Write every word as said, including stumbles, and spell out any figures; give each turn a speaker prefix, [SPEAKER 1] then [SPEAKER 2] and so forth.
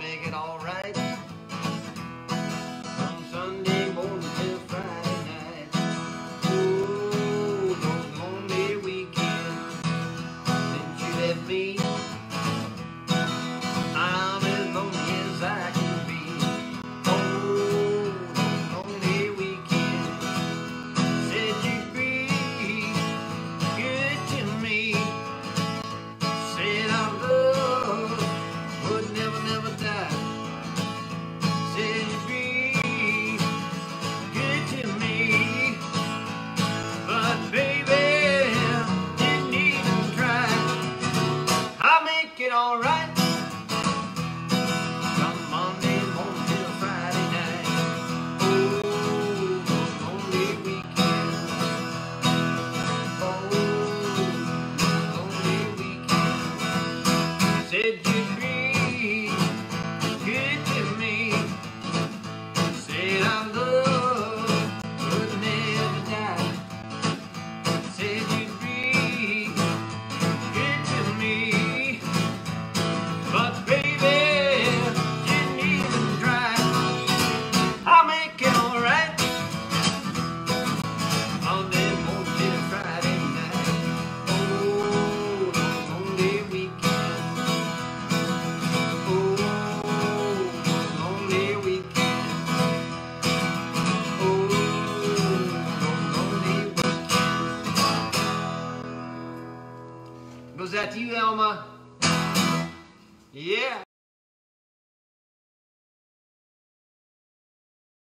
[SPEAKER 1] make it alright. From Sunday morning till Friday night. Oh, those lonely weekends since you left me. I'm as lonely as I can be. Oh, those lonely weekends. Said you'd be good to me. Said our love would never, never die. Said you'd be good to me. But baby, didn't even try. I'll make it alright. From Monday morning till Friday night. Oh, those lonely weekends. Oh, those lonely weekends. Said you'd be good to me. Said our love would never die. Said you'd be good to me. But baby, didn't even try. I'll make it alright. Monday morning till Friday night. Oh, those lonely weekends. Oh, those lonely weekends. Oh, those lonely weekends. Goes out to you, Elma. Yeah.